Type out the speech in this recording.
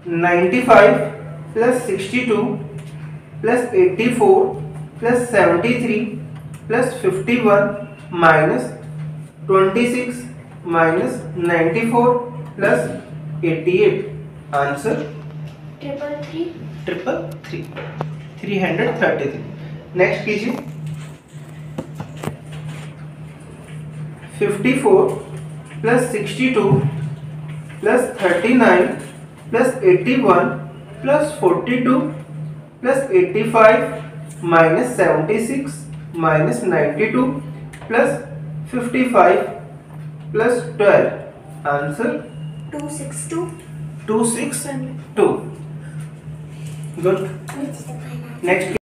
95 plus 62 plus 84 plus 73 plus 51 minus 26 minus 94 plus 88. Answer 333 333. Next कीजिए 54 plus 62 plus 39 plus 81 plus 42 plus 85 minus 76 minus 92 plus 55 plus 12. Answer 262. 262. Good. Next.